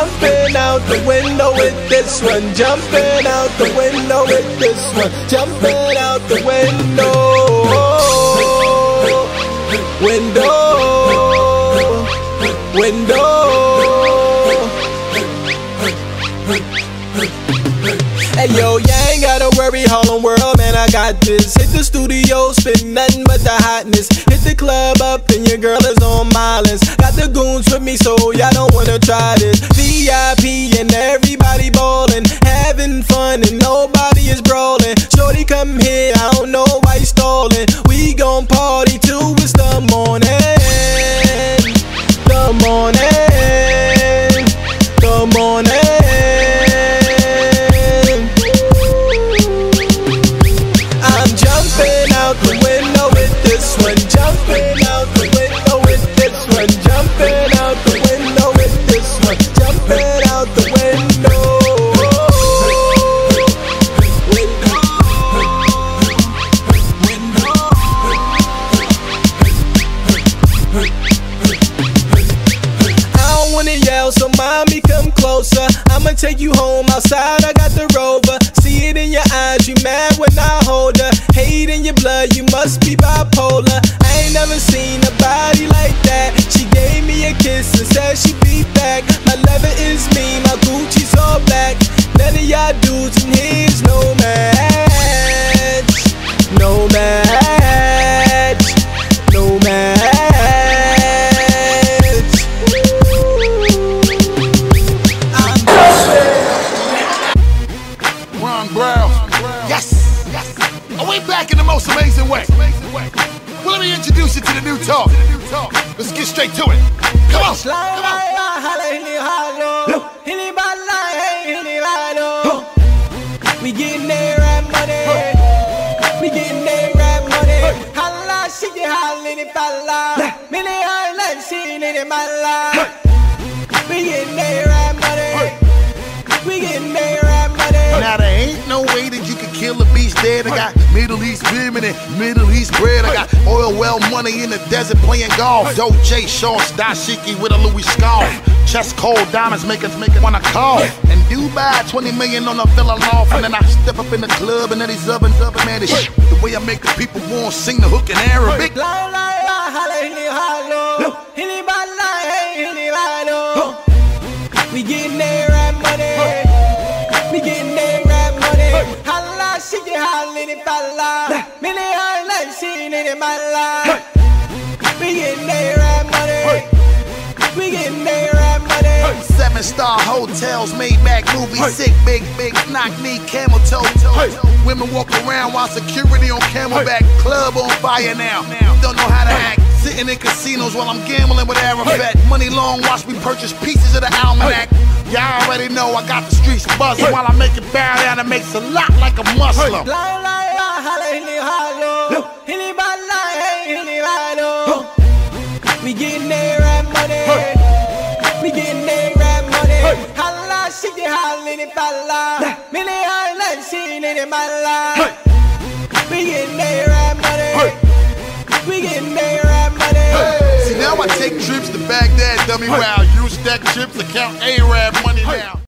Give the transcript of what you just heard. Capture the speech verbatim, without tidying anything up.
jumping out the window with this one. Jumping out the window with this one. Jumping out the window. Window. Window. Hey yo, you ain't gotta worry, Harlem World, man, I got this. Hit the studio, spit nothing but the hotness. Hit the club up and your girl is on my list. Got the goons with me, so y'all don't wanna try this. V I P and everybody ballin', having fun and nobody is brawling. Shorty come here, I don't know why you stallin'. We gon' party till it's the morning. The morning. The morning. So mommy, come closer, I'ma take you home. Outside I got the Rover. See it in your eyes, you mad when I hold her. Hate in your blood, you must be bipolar. I ain't never seen a body like that. She gave me a kiss and said she'd be back. My lover is me, my Gucci's all black. None of y'all dudes in here's no match. No match. No match. Yes! Are we back in the most amazing way? Well, let me introduce you to the new talk. Let's get straight to it. Come on! Come on. We getting there at money. We getting there at money. Holla, she get hollin' if I lie. Many holla, she need in my life. We getting there at money. We getting there at money. Now there ain't no way that you can kill a beast dead. I got Middle East women and Middle East bread. I got oil well money in the desert playing golf. Dolce shorts, dashiki with a Louis scarf. Chest cold diamonds make us make it wanna call. And Dubai, twenty million on a villa loft. And then I step up in the club and then these other other man, this shit. The way I make the people want to sing the hook in Arabic. We getting there at money. We getting there at money. Holla, she get hollin' if I lie. Many holla, she need in my life. We getting there at money. We getting there at money. Seven star hotels, made back movies, sick, big, big, knock knee, camel toe, toe. Women walk around while security on camelback. Club on fire now. Don't know how to act. Sitting in casinos while I'm gambling with Arafat. Money long, watch me purchase pieces of the almanac. Y'all already know I got the streets buzzing. While I make it bow down, it makes a lot like a Muslim. We getting there at money. We getting there at money. Holla, she get hollin' if I lie. Many holla, she need in my life. We getting there at money. We getting there at money. See, now I take trips to Baghdad, dummy. Wow, use stack chips to count A-Rab money now.